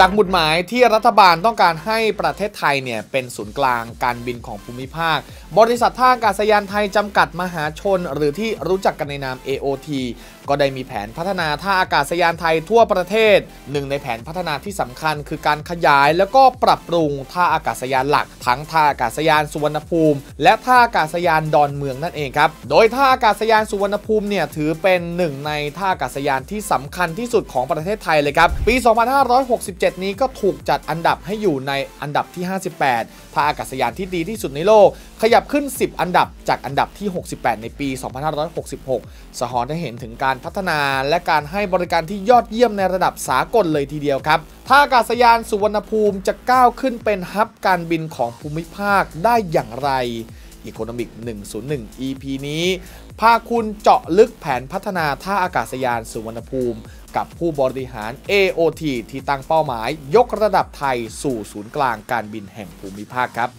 จากหมุดหมายที่รัฐบาลต้องการให้ประเทศไทยเนี่ยเป็นศูนย์กลางการบินของภูมิภาคบริษัทท่าอากาศยานไทยจำกัดมหาชนหรือที่รู้จักกันในนาม AOT ก็ได้มีแผนพัฒนาท่าอากาศยานไทยทั่วประเทศหนึ่งในแผนพัฒนาที่สำคัญคือการขยายแล้วก็ปรับปรุงท่าอากาศยานหลักทั้งท่าอากาศยานสุวรรณภูมิและท่าอากาศยานดอนเมืองนั่นเองครับโดยท่าอากาศยานสุวรรณภูมิเนี่ยถือเป็นหนึ่งในท่าอากาศยานที่สำคัญที่สุดของประเทศไทยเลยครับปี 2567 นี้ก็ถูกจัดอันดับให้อยู่ในอันดับที่ 58 ท่าอากาศยานที่ดีที่สุดในโลกขยับขึ้น 10 อันดับจากอันดับที่ 68 ในปี 2566 สะท้อนให้เห็นถึงการพัฒนาและการให้บริการที่ยอดเยี่ยมในระดับสากลเลยทีเดียวครับท่าอากาศยานสุวรรณภูมิจะก้าวขึ้นเป็นฮับการบินของภูมิภาคได้อย่างไร Economic 101 EP นี้พาคุณเจาะลึกแผนพัฒนาท่าอากาศยานสุวรรณภูมิกับผู้บริหาร AOT ที่ตั้งเป้าหมายยกระดับไทยสู่ศูนย์กลางการบินแห่งภูมิภาคครับ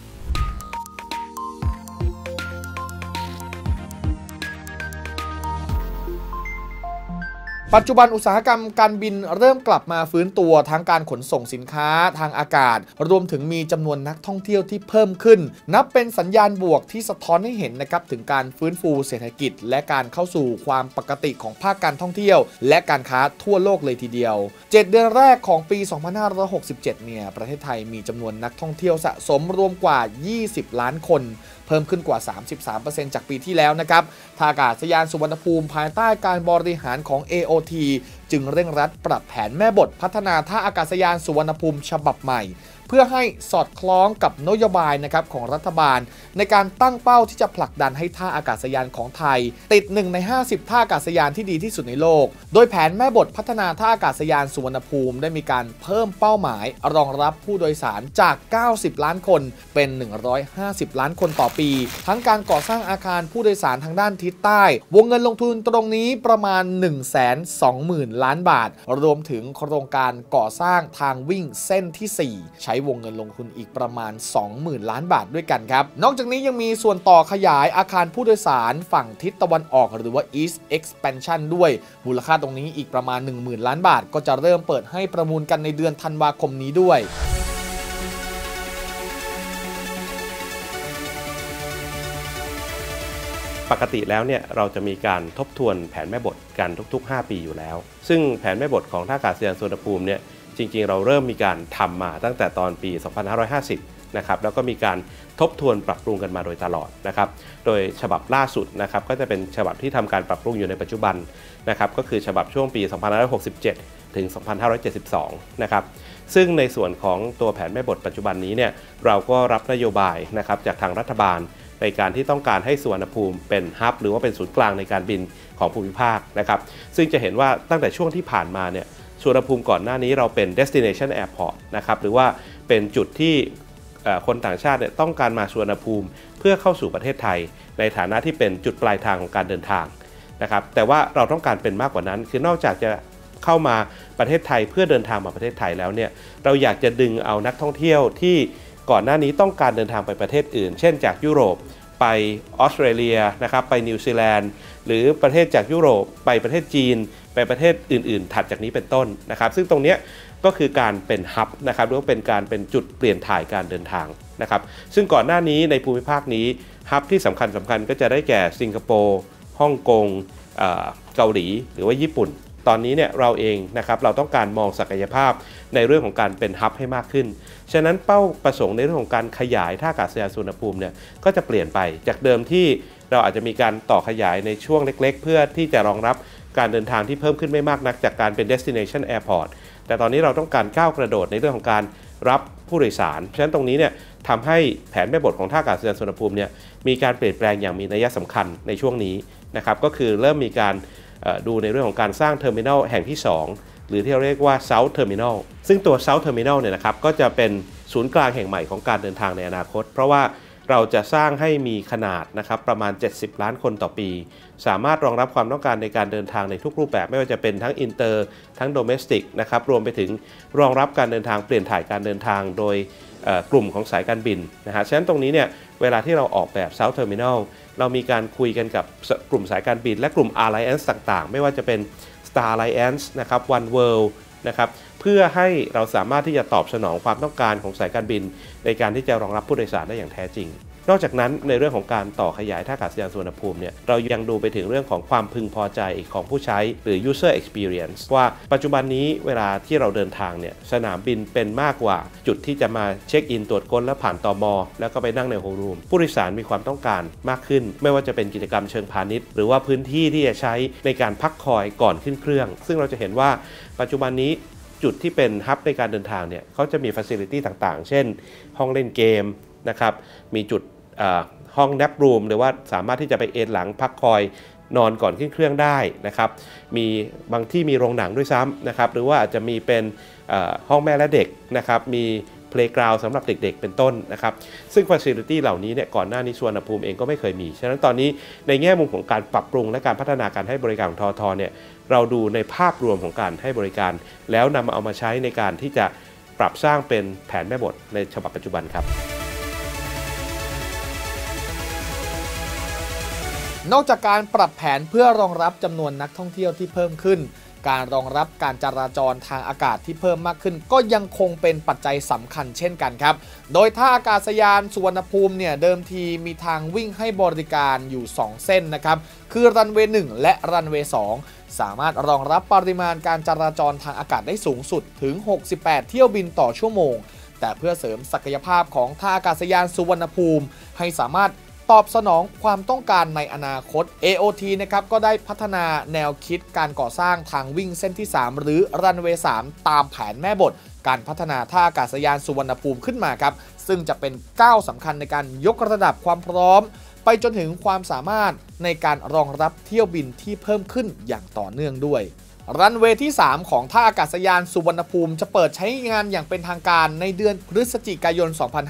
ปัจจุบันอุตสาหกรรมการบินเริ่มกลับมาฟื้นตัวทั้งการขนส่งสินค้าทางอากาศรวมถึงมีจำนวนนักท่องเที่ยวที่เพิ่มขึ้นนับเป็นสัญญาณบวกที่สะท้อนให้เห็นนะครับถึงการฟื้นฟูเศรษฐกิจและการเข้าสู่ความปกติของภาคการท่องเที่ยวและการค้าทั่วโลกเลยทีเดียว7 เดือนแรกของปี 2567 เนี่ยประเทศไทยมีจำนวนนักท่องเที่ยวสะสมรวมกว่า 20 ล้านคนเพิ่มขึ้นกว่า 33% จากปีที่แล้วนะครับท่าอากาศยานสุวรรณภูมิภายใต้การบริหารของ AOT จึงเร่งรัดปรับแผนแม่บทพัฒนาท่าอากาศยานสุวรรณภูมิฉบับใหม่เพื่อให้สอดคล้องกับนโยบายนะครับของรัฐบาลในการตั้งเป้าที่จะผลักดันให้ท่าอากาศยานของไทยติด1 ใน 50 ท่าอากาศยานที่ดีที่สุดในโลกโดยแผนแม่บทพัฒนาท่าอากาศยานสุวรรณภูมิได้มีการเพิ่มเป้าหมายรองรับผู้โดยสารจาก 90 ล้านคนเป็น 150 ล้านคนต่อปีทั้งการก่อสร้างอาคารผู้โดยสารทางด้านทิศใต้วงเงินลงทุนตรงนี้ประมาณ 120,000 ล้านบาทรวมถึงโครงการก่อสร้างทางวิ่งเส้นที่ 4 ใช้วงเงินลงทุนอีกประมาณ 20,000 ล้านบาทด้วยกันครับนอกจากนี้ยังมีส่วนต่อขยายอาคารผู้โดยสารฝั่งทิศตะวันออกหรือว่า East Expansion ด้วยมูลค่าตรงนี้อีกประมาณ 10,000 ล้านบาทก็จะเริ่มเปิดให้ประมูลกันในเดือนธันวาคมนี้ด้วยปกติแล้วเนี่ยเราจะมีการทบทวนแผนแม่บทกันทุกๆ 5 ปีอยู่แล้วซึ่งแผนแม่บทของท่าอากาศยานสุวรรณภูมิเนี่ยจริงๆเราเริ่มมีการทำมาตั้งแต่ตอนปี 2550 นะครับแล้วก็มีการทบทวนปรับปรุงกันมาโดยตลอดนะครับโดยฉบับล่าสุดนะครับก็จะเป็นฉบับที่ทำการปรับปรุงอยู่ในปัจจุบันนะครับก็คือฉบับช่วงปี 2567 ถึง 2572 นะครับซึ่งในส่วนของตัวแผนแม่บทปัจจุบันนี้เนี่ยเราก็รับนโยบายนะครับจากทางรัฐบาลในการที่ต้องการให้สุวรรณภูมิเป็นฮับหรือว่าเป็นศูนย์กลางในการบินของภูมิภาคนะครับซึ่งจะเห็นว่าตั้งแต่ช่วงที่ผ่านมาเนี่ยสุวรรณภูมิก่อนหน้านี้เราเป็น destination airport นะครับหรือว่าเป็นจุดที่คนต่างชาติเนี่ยต้องการมาสุวรรณภูมิเพื่อเข้าสู่ประเทศไทยในฐานะที่เป็นจุดปลายทางของการเดินทางนะครับแต่ว่าเราต้องการเป็นมากกว่านั้นคือนอกจากจะเข้ามาประเทศไทยเพื่อเดินทางมาประเทศไทยแล้วเนี่ยเราอยากจะดึงเอานักท่องเที่ยวที่ก่อนหน้านี้ต้องการเดินทางไปประเทศอื่นเช่นจากยุโรปไปออสเตรเลียนะครับไปนิวซีแลนด์หรือประเทศจากยุโรปไปประเทศจีนไปประเทศอื่นๆถัดจากนี้เป็นต้นนะครับซึ่งตรงนี้ก็คือการเป็นฮับนะครับหรือว่าเป็นจุดเปลี่ยนถ่ายการเดินทางนะครับซึ่งก่อนหน้านี้ในภูมิภาคนี้ฮับที่สำคัญก็จะได้แก่สิงคโปร์ฮ่องกงเกาหลีหรือว่าญี่ปุ่นตอนนี้เนี่ยเราเองนะครับเราต้องการมองศักยภาพในเรื่องของการเป็นฮับให้มากขึ้นฉะนั้นเป้าประสงค์ในเรื่องของการขยายท่าอากาศยานสุวรรณภูมิเนี่ยก็จะเปลี่ยนไปจากเดิมที่เราอาจจะมีการต่อขยายในช่วงเล็กๆเพื่อที่จะรองรับการเดินทางที่เพิ่มขึ้นไม่มากนักจากการเป็น destination airport แต่ตอนนี้เราต้องการก้าวกระโดดในเรื่องของการรับผู้โดยสารฉะนั้นตรงนี้เนี่ยทำให้แผนแม่บทของท่าอากาศยานสุวรรณภูมิเนี่ยมีการเปลี่ยนแปลงอย่างมีนัยสำคัญในช่วงนี้นะครับก็คือเริ่มมีการดูในเรื่องของการสร้างเทอร์มินัลแห่งที่2หรือที่เราเรียกว่า South Terminal ซึ่งตัว South Terminal เนี่ยนะครับก็จะเป็นศูนย์กลางแห่งใหม่ของการเดินทางในอนาคตเพราะว่าเราจะสร้างให้มีขนาดนะครับประมาณ70 ล้านคนต่อปีสามารถรองรับความต้องการในการเดินทางในทุกรูปแบบไม่ว่าจะเป็นทั้งอินเตอร์ทั้งโดเมสติกนะครับรวมไปถึงรองรับการเดินทางเปลี่ยนถ่ายการเดินทางโดยกลุ่มของสายการบินนะฮะฉะนั้นตรงนี้เนี่ยเวลาที่เราออกแบบ South Terminal เรามีการคุยกันกับกลุ่มสายการบินและกลุ่ม Alliance ต่างๆไม่ว่าจะเป็น Star Alliance นะครับ One World นะครับเพื่อให้เราสามารถที่จะตอบสนองความต้องการของสายการบินในการที่จะรองรับผู้โดยสารได้อย่างแท้จริงนอกจากนั้นในเรื่องของการต่อขยายท่าอากาศยานสุวรรณภูมิเนี่ยเรายังดูไปถึงเรื่องของความพึงพอใจของผู้ใช้หรือ user experience ว่าปัจจุบันนี้เวลาที่เราเดินทางเนี่ยสนามบินเป็นมากกว่าจุดที่จะมาเช็คอินตรวจค้นและผ่านตม.แล้วก็ไปนั่งในโฮลรูมผู้โดยสารมีความต้องการมากขึ้นไม่ว่าจะเป็นกิจกรรมเชิงพาณิชย์หรือว่าพื้นที่ที่จะใช้ในการพักคอยก่อนขึ้นเครื่องซึ่งเราจะเห็นว่าปัจจุบันนี้จุดที่เป็นฮับในการเดินทางเนี่ยเขาจะมีฟัสซิลิตี้ต่างๆเช่นห้องเล่นเกมนะครับมีจุดห้องแนปรูมหรือว่าสามารถที่จะไปเอนหลังพักคอยนอนก่อนขึ้นเครื่องได้นะครับมีบางที่มีโรงหนังด้วยซ้ำนะครับหรือว่าอาจจะมีเป็นห้องแม่และเด็กนะครับมีเพลย์กราวด์สำหรับเด็กๆเป็นต้นนะครับซึ่ง facility เหล่านี้เนี่ยก่อนหน้านี้สุวรรณภูมิเองก็ไม่เคยมีฉะนั้นตอนนี้ในแง่มุมของการปรับปรุงและการพัฒนาการให้บริการของทท.เนี่ยเราดูในภาพรวมของการให้บริการแล้วนำมาเอามาใช้ในการที่จะปรับสร้างเป็นแผนแม่บทในฉบับปัจจุบันครับนอกจากการปรับแผนเพื่อรองรับจำนวนนักท่องเที่ยวที่เพิ่มขึ้นการรองรับการจราจรทางอากาศที่เพิ่มมากขึ้นก็ยังคงเป็นปัจจัยสำคัญเช่นกันครับโดยท่าอากาศยานสุวรรณภูมิเนี่ยเดิมทีมีทางวิ่งให้บริการอยู่2เส้นนะครับคือรันเวย์1และรันเวย์2สามารถรองรับปริมาณการจราจรทางอากาศได้สูงสุดถึง68เที่ยวบินต่อชั่วโมงแต่เพื่อเสริมศักยภาพของท่าอากาศยานสุวรรณภูมิให้สามารถตอบสนองความต้องการในอนาคต AOT นะครับก็ได้พัฒนาแนวคิดการก่อสร้างทางวิ่งเส้นที่3หรือรันเวย์3ตามแผนแม่บทการพัฒนาท่าอากาศยานสุวรรณภูมิขึ้นมาครับซึ่งจะเป็นก้าวสำคัญในการยกระดับความพร้อมไปจนถึงความสามารถในการรองรับเที่ยวบินที่เพิ่มขึ้นอย่างต่อเนื่องด้วยรันเวย์ที่3ของท่าอากาศยานสุวรรณภูมิจะเปิดใช้งานอย่างเป็นทางการในเดือนพฤศจิกายน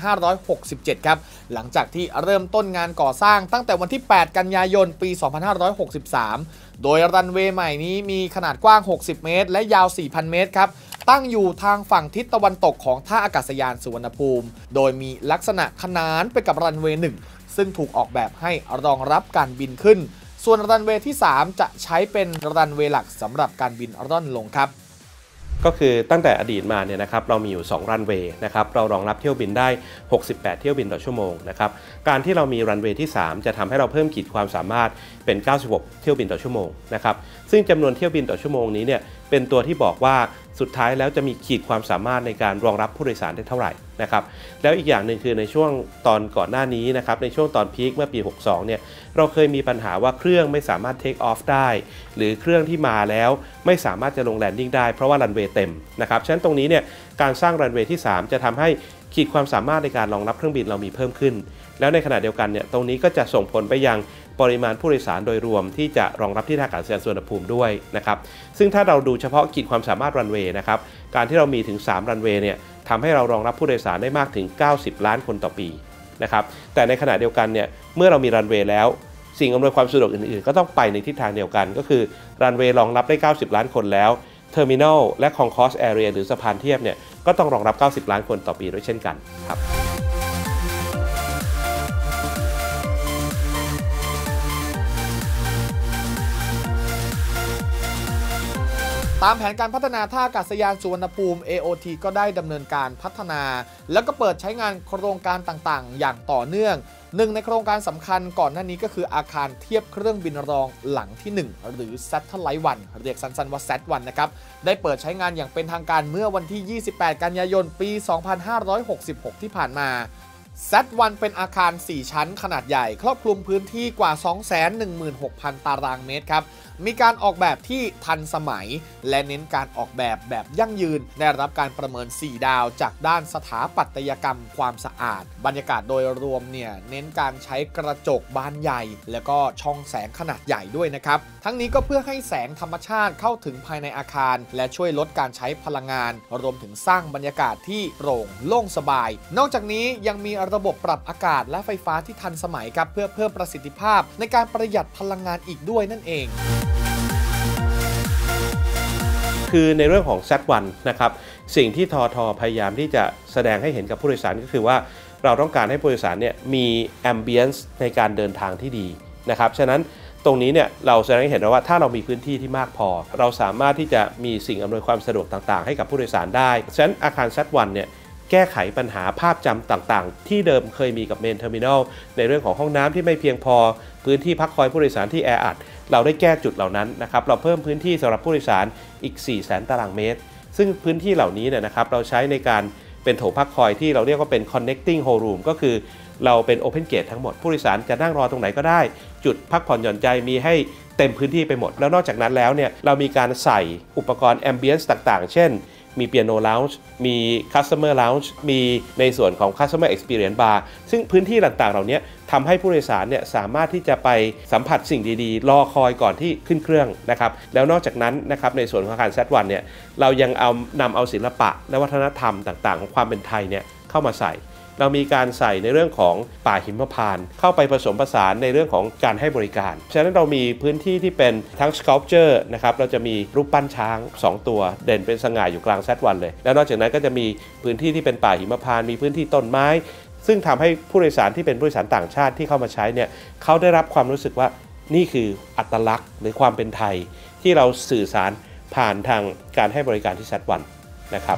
2567 ครับหลังจากที่เริ่มต้นงานก่อสร้างตั้งแต่วันที่ 8 กันยายน ปี 2563 โดยรันเวย์ใหม่นี้มีขนาดกว้าง 60 เมตรและยาว 4,000 เมตรครับตั้งอยู่ทางฝั่งทิศตะวันตกของท่าอากาศยานสุวรรณภูมิโดยมีลักษณะขนานไปกับรันเวย์1ซึ่งถูกออกแบบให้รองรับการบินขึ้นส่วนรันเวย์ที่3จะใช้เป็นรันเวย์หลักสำหรับการบินร่อนลงครับก็คือตั้งแต่อดีตมาเนี่ยนะครับเรามีอยู่2รันเวย์นะครับเรารองรับเที่ยวบินได้68เที่ยวบินต่อชั่วโมงนะครับการที่เรามีรันเวย์ที่3จะทำให้เราเพิ่มขีดความสามารถเป็น96เที่ยวบินต่อชั่วโมงนะครับซึ่งจำนวนเที่ยวบินต่อชั่วโมงนี้เนี่ยเป็นตัวที่บอกว่าสุดท้ายแล้วจะมีขีดความสามารถในการรองรับผู้โดยสารได้เท่าไหร่นะครับแล้วอีกอย่างหนึ่งคือในช่วงตอนก่อนหน้านี้นะครับในช่วงตอนพีคเมื่อปี62เนี่ยเราเคยมีปัญหาว่าเครื่องไม่สามารถเทคออฟได้หรือเครื่องที่มาแล้วไม่สามารถจะลงแลนดิ้งได้เพราะว่ารันเวย์เต็มนะครับฉะนั้นตรงนี้เนี่ยการสร้างรันเวย์ที่3จะทำให้ขีดความสามารถในการรองรับเครื่องบินเรามีเพิ่มขึ้นแล้วในขณะเดียวกันเนี่ยตรงนี้ก็จะส่งผลไปยังปริมาณผู้โดยสารโดยรวมที่จะรองรับที่ท่าอากาศยานสุวรรณภูมิด้วยนะครับซึ่งถ้าเราดูเฉพาะขีดความสามารถรันเวย์นะครับการที่เรามีถึง3รันเวย์เนี่ยทำให้เรารองรับผู้โดยสารได้มากถึง90ล้านคนต่อปีนะครับแต่ในขณะเดียวกันเนี่ยเมื่อเรามีรันเวย์แล้วสิ่งอำนวยความสะดวกอื่นๆก็ต้องไปในทิศทางเดียวกันก็คือรันเวย์รองรับได้90ล้านคนแล้วเทอร์มินัลและคอนคอร์สแอเรียหรือสะพานเทียบเนี่ยก็ต้องรองรับ90ล้านคนต่อปีด้วยเช่นกันครับตามแผนการพัฒนาท่าอากาศยานสุวรรณภูมิ AOT ก็ได้ดำเนินการพัฒนาแล้วก็เปิดใช้งานโครงการต่างๆอย่างต่อเนื่องหนึ่งในโครงการสำคัญก่อนหน้านี้ก็คืออาคารเทียบเครื่องบินรองหลังที่1หรือ Satellite 1เรียกสั้นๆว่า SAT1 นะครับได้เปิดใช้งานอย่างเป็นทางการเมื่อวันที่28กันยายนปี2566ที่ผ่านมาSAT1 เป็นอาคาร4ชั้นขนาดใหญ่ครอบคลุมพื้นที่กว่า 216,000 ตารางเมตรครับมีการออกแบบที่ทันสมัยและเน้นการออกแบบยั่งยืนได้รับการประเมิน4ดาวจากด้านสถาปัตยกรรมความสะอาดบรรยากาศโดยรวมเนี่ยเน้นการใช้กระจกบานใหญ่แล้วก็ช่องแสงขนาดใหญ่ด้วยนะครับทั้งนี้ก็เพื่อให้แสงธรรมชาติเข้าถึงภายในอาคารและช่วยลดการใช้พลังงานรวมถึงสร้างบรรยากาศที่โปร่งโล่งสบายนอกจากนี้ยังมีระบบปรับอากาศและไฟฟ้าที่ทันสมัยครับเพื่อเพิ่มประสิทธิภาพในการประหยัดพลังงานอีกด้วยนั่นเองคือในเรื่องของ SAT1 นะครับสิ่งที่ทท.พยายามที่จะแสดงให้เห็นกับผู้โดยสารก็คือว่าเราต้องการให้ผู้โดยสารเนี่ยมี ambience ในการเดินทางที่ดีนะครับฉะนั้นตรงนี้เนี่ยเราแสดงให้เห็นว่าถ้าเรามีพื้นที่ที่มากพอเราสามารถที่จะมีสิ่งอำนวยความสะดวกต่างๆให้กับผู้โดยสารได้ฉะนั้นอาคาร Z1 เนี่ยแก้ไขปัญหาภาพจำต่างๆที่เดิมเคยมีกับเมนเทอร์มินัลในเรื่องของห้องน้ำที่ไม่เพียงพอพื้นที่พักคอยผู้โดยสารที่แออัดเราได้แก้จุดเหล่านั้นนะครับเราเพิ่มพื้นที่สำหรับผู้โดยสารอีก 400,000 ตารางเมตรซึ่งพื้นที่เหล่านี้เนี่ยนะครับเราใช้ในการเป็นโถพักคอยที่เราเรียกว่าเป็น connecting hall room ก็คือเราเป็น open gate ทั้งหมดผู้โดยสารจะนั่งรอตรงไหนก็ได้จุดพักผ่อนหย่อนใจมีให้เต็มพื้นที่ไปหมดแล้วนอกจากนั้นแล้วเนี่ยเรามีการใส่อุปกรณ์ ambience ต่างๆเช่นมีเปียโน lounge มี customer lounge มีในส่วนของ customer experience bar ซึ่งพื้นที่ต่างๆเหล่านี้ทำให้ผู้โดยสารเนี่ยสามารถที่จะไปสัมผัสสิ่งดีๆรอคอยก่อนที่ขึ้นเครื่องนะครับแล้วนอกจากนั้นนะครับในส่วนของอาคาร Z1 เนี่ยเรายังนำเอาศิลปะและวัฒนธรรมต่างๆของความเป็นไทยเนี่ยเข้ามาใส่เรามีการใส่ในเรื่องของป่าหิมพานต์เข้าไปผสมผสานในเรื่องของการให้บริการฉะนั้นเรามีพื้นที่ที่เป็นทั้ง sculpture นะครับเราจะมีรูปปั้นช้าง2ตัวเด่นเป็นสง่าอยู่กลาง Z1 เลยแล้วนอกจากนั้นก็จะมีพื้นที่ที่เป็นป่าหิมพานต์มีพื้นที่ต้นไม้ซึ่งทำให้ผู้โดยสารที่เป็นผู้โดยสารต่างชาติที่เข้ามาใช้เนี่ยเขาได้รับความรู้สึกว่านี่คืออัตลักษณ์หรือความเป็นไทยที่เราสื่อสารผ่านทางการให้บริการที่ Z1 นะครับ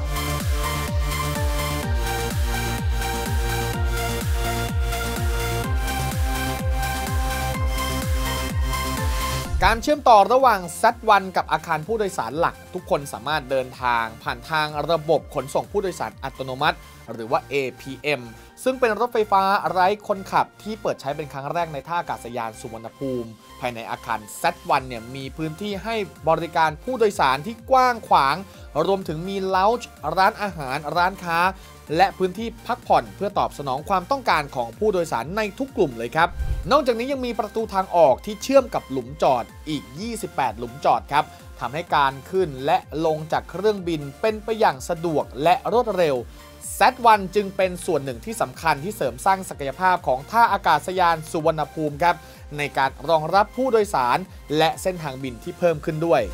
การเชื่อมต่อระหว่าง Z1 กับอาคารผู้โดยสารหลักทุกคนสามารถเดินทางผ่านทางระบบขนส่งผู้โดยสารอัตโนมัติหรือว่า APM ซึ่งเป็นรถไฟฟ้าไร้คนขับที่เปิดใช้เป็นครั้งแรกในท่าอากาศยานสุวรรณภูมิภายในอาคาร Z1 เนี่ยมีพื้นที่ให้บริการผู้โดยสารที่กว้างขวางรวมถึงมีเลาจ์ร้านอาหารร้านค้าและพื้นที่พักผ่อนเพื่อตอบสนองความต้องการของผู้โดยสารในทุกกลุ่มเลยครับนอกจากนี้ยังมีประตูทางออกที่เชื่อมกับหลุมจอดอีก28หลุมจอดครับทำให้การขึ้นและลงจากเครื่องบินเป็นไปอย่างสะดวกและรวดเร็ว Z1 จึงเป็นส่วนหนึ่งที่สำคัญที่เสริมสร้างศักยภาพของท่าอากาศยานสุวรรณภูมิครับในการรองรับผู้โดยสารและเส้นทางบินที่เพิ่มขึ้นด้วย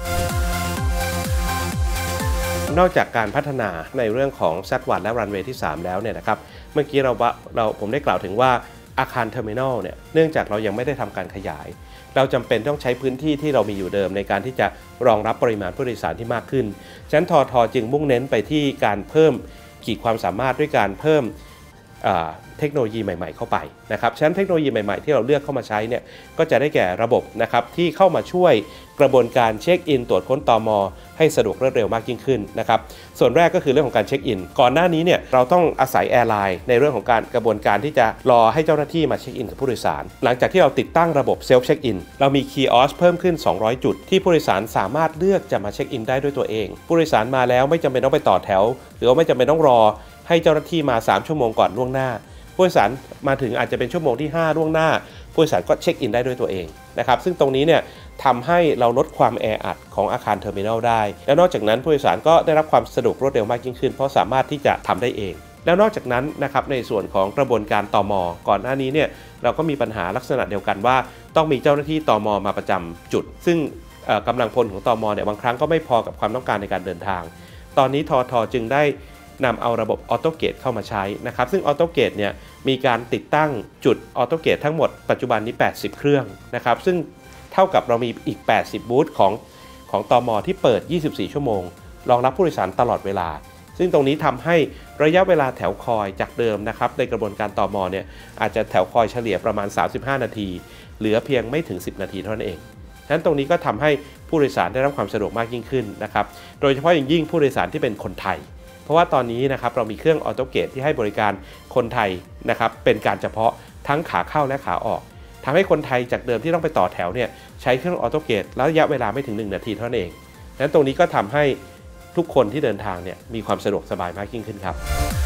นอกจากการพัฒนาในเรื่องของ Z1 และรันเวย์ที่3แล้วเนี่ยนะครับเมื่อกี้ผมได้กล่าวถึงว่าอาคารเทอร์มินอลเนี่ยเนื่องจากเรายังไม่ได้ทำการขยายเราจำเป็นต้องใช้พื้นที่ที่เรามีอยู่เดิมในการที่จะรองรับปริมาณผู้โดยสารที่มากขึ้นฉะนั้นทท.จึงมุ่งเน้นไปที่การเพิ่มขีดความสามารถด้วยการเพิ่มเทคโนโลยีใหม่ๆเข้าไปนะครับฉะนั้นเทคโนโลยีใหม่ๆที่เราเลือกเข้ามาใช้เนี่ยก็จะได้แก่ระบบนะครับที่เข้ามาช่วยกระบวนการเช็คอินตรวจค้นตม.ให้สะดวกรวดเร็วมากยิ่งขึ้นนะครับส่วนแรกก็คือเรื่องของการเช็คอินก่อนหน้านี้เนี่ยเราต้องอาศัยแอร์ไลน์ในเรื่องของการกระบวนการที่จะรอให้เจ้าหน้าที่มาเช็คอินกับผู้โดยสารหลังจากที่เราติดตั้งระบบเซลฟ์เช็คอินเรามีคีออสเพิ่มขึ้น200จุดที่ผู้โดยสารสามารถเลือกจะมาเช็คอินได้ด้วยตัวเองผู้โดยสารมาแล้วไม่จำเป็นต้องไปต่อแถวหรือว่าไม่จำเป็นต้องรอให้เจ้าหน้าที่มา3ชั่วโมงก่อนล่วงหน้าผู้โดยสารมาถึงอาจจะเป็นชั่วโมงที่5ล่วงหน้าผู้โดยสารก็เช็คอินได้ด้วยตัวเองนะครับซึ่งตรงนี้เนี่ยทำให้เราลดความแออัดของอาคารเทอร์มินอลได้แล้วนอกจากนั้นผู้โดยสารก็ได้รับความสะดวกรวดเร็วมากยิ่งขึ้นเพราะสามารถที่จะทำได้เองแล้วนอกจากนั้นนะครับในส่วนของกระบวนการตม.ก่อนหน้านี้เนี่ยเราก็มีปัญหาลักษณะเดียวกันว่าต้องมีเจ้าหน้าที่ตม.มาประจำจุดซึ่งกำลังพลของตม.เนี่ยบางครั้งก็ไม่พอกับความต้องการในการเดินทางตอนนี้ทท.จึงได้นำเอาระบบออโตเกตเข้ามาใช้นะครับซึ่งออโตเกตเนี่ยมีการติดตั้งจุดออโตเกตทั้งหมดปัจจุบันนี้80เครื่องนะครับซึ่งเท่ากับเรามีอีก80บูธของตม.ที่เปิด24ชั่วโมงรองรับผู้โดยสารตลอดเวลาซึ่งตรงนี้ทำให้ระยะเวลาแถวคอยจากเดิมนะครับในกระบวนการตม.เนี่ยอาจจะแถวคอยเฉลี่ยประมาณ35นาทีเหลือเพียงไม่ถึง10นาทีเท่านั้นเองฉะนั้นตรงนี้ก็ทำให้ผู้โดยสารได้รับความสะดวกมากยิ่งขึ้นนะครับโดยเฉพาะอย่างยิ่งผู้โดยสารที่เป็นคนไทยเพราะว่าตอนนี้นะครับเรามีเครื่องออโตเกตที่ให้บริการคนไทยนะครับเป็นการเฉพาะทั้งขาเข้าและขาออกทำให้คนไทยจากเดิมที่ต้องไปต่อแถวเนี่ยใช้เครื่องออโตเกตแล้วระยะเวลาไม่ถึง1นาทีเท่านั้นเองดังนั้นตรงนี้ก็ทำให้ทุกคนที่เดินทางเนี่ยมีความสะดวกสบายมากยิ่งขึ้นครับ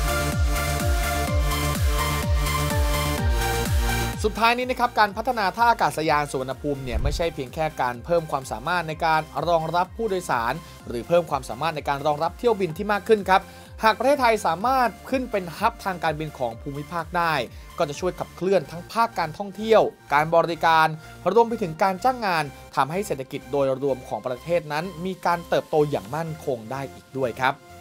สุดท้ายนี้นะครับการพัฒนาท่าอากาศยานสุวรรณภูมิเนี่ยไม่ใช่เพียงแค่การเพิ่มความสามารถในการรองรับผู้โดยสารหรือเพิ่มความสามารถในการรองรับเที่ยวบินที่มากขึ้นครับหากประเทศไทยสามารถขึ้นเป็นฮับทางการบินของภูมิภาคได้ก็จะช่วยขับเคลื่อนทั้งภาคการท่องเที่ยวการบริการรวมไปถึงการจ้างงานทำให้เศรษฐกิจโดยรวมของประเทศนั้นมีการเติบโตอย่างมั่นคงได้อีกด้วยครับ